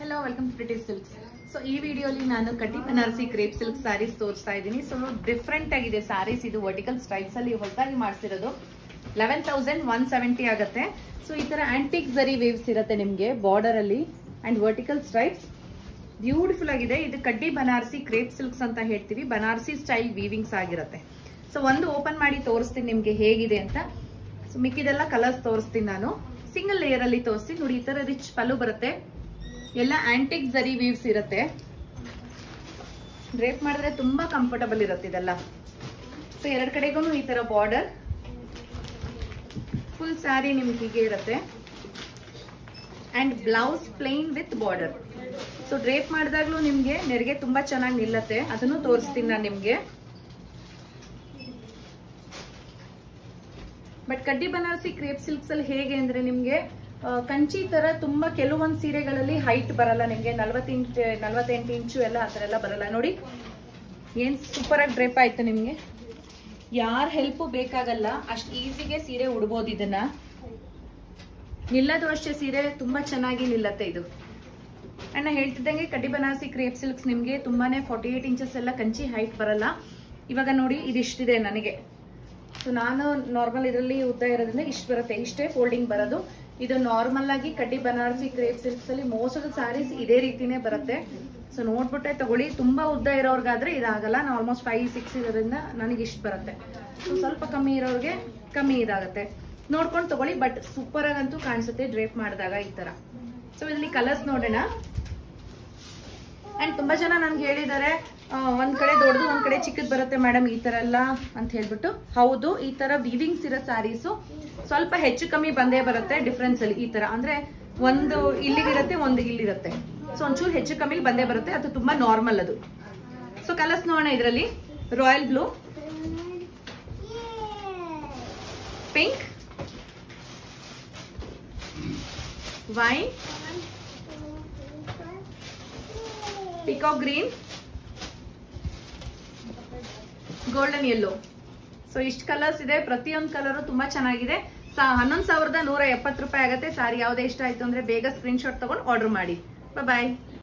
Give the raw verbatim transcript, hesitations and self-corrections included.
Hello, welcome to Pretty Silks. So ಈ ವಿಡಿಯೋಲಿ ನಾನು ಕಟಿ ಬನಾರಸಿ ಕ್ರೇಪ್ ಸಿಲ್ಕ್ ಸ್ಯಾರೀಸ್ ತೋರಿಸ್ತಾ ಇದ್ದೀನಿ. ಸೊ ಡಿಫ್ರೆಂಟ್ ಆಗಿದೆ ಸ್ಯಾರೀಸ್. ಇದು ವರ್ಟಿಕಲ್ ಸ್ಟ್ರೈಪ್ಸ್ ಅಲ್ಲಿ ಹೊಸದಾಗಿ ಮಾಡಿಸಿರೋದು. ಲೆವೆನ್ ತೌಸಂಡ್ ಒನ್ ಸೆವೆಂಟಿ ಆಗುತ್ತೆ. ಸೊ ಈ ತರ ಆಂಟಿಕ್ ಜರಿ ವೇವ್ಸ್ ಇರುತ್ತೆ ನಿಮ್ಗೆ ಬಾರ್ಡರ್ ಅಲ್ಲಿ ಅಂಡ್ ವರ್ಟಿಕಲ್ ಸ್ಟ್ರೈಪ್ಸ್ ಬ್ಯೂಟಿಫುಲ್ ಆಗಿದೆ. ಇದು ಕಡ್ಡಿ ಬನಾರಸಿ ಕ್ರೇಪ್ ಸಿಲ್ಕ್ಸ್ ಅಂತ ಹೇಳ್ತೀವಿ. ಬನಾರಸಿ ಸ್ಟೈಲ್ ವೀವಿಂಗ್ಸ್ ಆಗಿರುತ್ತೆ. ಸೊ ಒಂದು ಓಪನ್ ಮಾಡಿ ತೋರಿಸ್ತೀನಿ ನಿಮ್ಗೆ ಹೇಗಿದೆ ಅಂತ. ಸೊ ಮಿಕ್ಕಿದೆಲ್ಲ ಕಲರ್ಸ್ ತೋರಿಸ್ತೀನಿ ನಾನು. ಸಿಂಗಲ್ ಲೇಯರ್ ಅಲ್ಲಿ ತೋರಿಸ್ತೀನಿ ನೋಡಿ. ಈ ತರ ರಿಚ್ ಪಲ್ಲು ಬರುತ್ತೆ. ಎಲ್ಲ ಆಂಟಿಕ್ ಜರಿ ವೀವ್ಸ್ ಇರುತ್ತೆ. ಡ್ರೇಪ್ ಮಾಡಿದ್ರೆ ತುಂಬಾ ಕಂಫರ್ಟಬಲ್ ಇರುತ್ತೆ ಇದೆಲ್ಲ. ಸೊ ಎರಡ್ ಕಡೆಗೂ ಈ ತರ ಬಾರ್ಡರ್, ಫುಲ್ ಸ್ಯಾರಿ ನಿಮ್ಗೆ ಹೀಗೆ ಇರುತ್ತೆ and blouse plain with border. So drape ಮಾಡಿದಾಗ್ಲೂ ನಿಮ್ಗೆ ನೆರಿಗೆ ತುಂಬಾ ಚೆನ್ನಾಗಿ ನಿಲ್ಲತ್ತೆ. ಅದನ್ನು ತೋರಿಸ್ತೀನಿ ನಾನು ನಿಮ್ಗೆ. ಬಟ್ ಕಡ್ಡಿ ಬನಾರಸಿ ಕ್ರೇಪ್ ಸಿಲ್ಕ್ಸ್ ಅಲ್ಲಿ ಹೇಗೆ ಅಂದ್ರೆ ನಿಮ್ಗೆ ಕಂಚಿ ತರ ತುಂಬಾ ಕೆಲವೊಂದು ಸೀರೆಗಳಲ್ಲಿ ಹೈಟ್ ಬರಲ್ಲ ನಿಮ್ಗೆ. ನಲ್ವತ್ತೆಂಟು ನಲ್ವತ್ತೆಂಟು ಇಂಚು ಎಲ್ಲ ಆತರ ಎಲ್ಲ ಬರಲ್ಲ ನೋಡಿ. ಏನ್ ಸೂಪರ್ ಆಗಿ ಡ್ರೇಪ್ ಆಯ್ತು ನಿಮ್ಗೆ. ಯಾರ ಹೆಲ್ಪ್ ಬೇಕಾಗಲ್ಲ, ಅಷ್ಟು ಈಸಿಗೆ ಸೀರೆ ಉಡ್ಬೋದು. ಇದನ್ನ ನಿಲ್ಲದು ಅಷ್ಟೇ, ಸೀರೆ ತುಂಬಾ ಚೆನ್ನಾಗಿ ನಿಲ್ಲತ್ತೆ ಇದು. ಅಂಡ್ ನಾ ಹೇಳ್ತಿದ್ದಂಗೆ ಕಡ್ಡಿ ಬನಾರಸಿ ಕ್ರೇಪ್ ಸಿಲ್ಕ್ಸ್ ನಿಮ್ಗೆ ತುಂಬಾನೇ ಫಾರ್ಟಿ ಏಟ್ ಇಂಚಸ್ ಎಲ್ಲ ಕಂಚಿ ಹೈಟ್ ಬರಲ್ಲ. ಇವಾಗ ನೋಡಿ ಇದಿಷ್ಟಿದೆ ನನಗೆ. ಸೊ ನಾನು ನಾರ್ಮಲ್ ಇದರಲ್ಲಿ ಉದ್ದ ಇರೋದ್ರಿಂದ ಇಷ್ಟು ಬರುತ್ತೆ. ಇಷ್ಟೇ ಫೋಲ್ಡಿಂಗ್ ಬರೋದು. ಇದು ನಾರ್ಮಲ್ ಆಗಿ ಕಡ್ಡಿ ಬನಾರಸಿ ಕ್ರೇಪ್ ಸಿಲ್ಕ್ಸ್ ಅಲ್ಲಿ ಮೋಸ್ಟ್ ಆಫ್ ದ ಸ್ಯಾರೀಸ್ ಇದೇ ರೀತಿನೇ ಬರುತ್ತೆ. ಸೊ ನೋಡ್ಬಿಟ್ಟೆ ತಗೊಳ್ಳಿ. ತುಂಬಾ ಉದ್ದ ಇರೋರ್ಗಾದ್ರೆ ಇದಾಗಲ್ಲ. ನಾನು ಆಲ್ಮೋಸ್ಟ್ ಫೈವ್ ಸಿಕ್ಸ್ ಇರೋದ್ರಿಂದ ನನಗೆ ಇಷ್ಟು ಬರುತ್ತೆ. ಸೊ ಸ್ವಲ್ಪ ಕಮ್ಮಿ ಇರೋರಿಗೆ ಕಮ್ಮಿ ಇದಾಗುತ್ತೆ. ನೋಡ್ಕೊಂಡು ತಗೊಳ್ಳಿ. ಬಟ್ ಸೂಪರ್ ಆಗಂತೂ ಕಾಣಿಸುತ್ತೆ ಡ್ರೇಪ್ ಮಾಡಿದಾಗ ಈ ತರ. ಸೊ ಇದರಲ್ಲಿ ಕಲರ್ಸ್ ನೋಡೋಣ. ಅಂಡ್ ತುಂಬಾ ಜನ ನನ್ಗೆ ಹೇಳಿದ್ದಾರೆ ಒಂದ್ ಕಡೆ ದೊಡ್ಡದು ಒಂದ್ ಕಡೆ ಚಿಕ್ಕದ್ ಬರುತ್ತೆ ಮೇಡಮ್ ಈ ತರ ಎಲ್ಲ ಅಂತ ಹೇಳ್ಬಿಟ್ಟು. ಹೌದು, ಈ ತರ ವೀವಿಂಗ್ಸ್ ಇರೋ ಸ್ಯಾರೀಸು ಸ್ವಲ್ಪ ಹೆಚ್ಚು ಕಮ್ಮಿ ಬಂದೇ ಬರುತ್ತೆ ಡಿಫ್ರೆನ್ಸ್ ಅಲ್ಲಿ. ಈ ತರ ಅಂದ್ರೆ ಒಂದು ಇಲ್ಲಿಗಿರುತ್ತೆ, ಒಂದು ಇಲ್ಲಿರುತ್ತೆ. ಸೊ ಒಂಚೂರು ಹೆಚ್ಚು ಕಮ್ಮಿ ಬಂದೇ ಬರುತ್ತೆ. ಅದು ತುಂಬಾ ನಾರ್ಮಲ್ ಅದು. ಸೊ ಕಲರ್ಸ್ ನೋಡೋಣ. ಇದರಲ್ಲಿ royal blue, pink, wine, peacock green, golden yellow. So ಇಷ್ಟು ಕಲರ್ಸ್ ಇದೆ. ಪ್ರತಿಯೊಂದು ಕಲರ್ ತುಂಬಾ ಚೆನ್ನಾಗಿದೆ. ಹನ್ನೊಂದು ಸಾವಿರದ ನೂರ ಎಪ್ಪತ್ತು ರೂಪಾಯಿ ಆಗುತ್ತೆ. ಸಾರಿ ಯಾವುದೇ ಇಷ್ಟ ಆಯ್ತು ಅಂದ್ರೆ ಬೇಗ ಸ್ಕ್ರೀನ್ ಶಾಟ್ ತಗೊಂಡು ಆರ್ಡರ್ ಮಾಡಿ. ಬಾಯ್.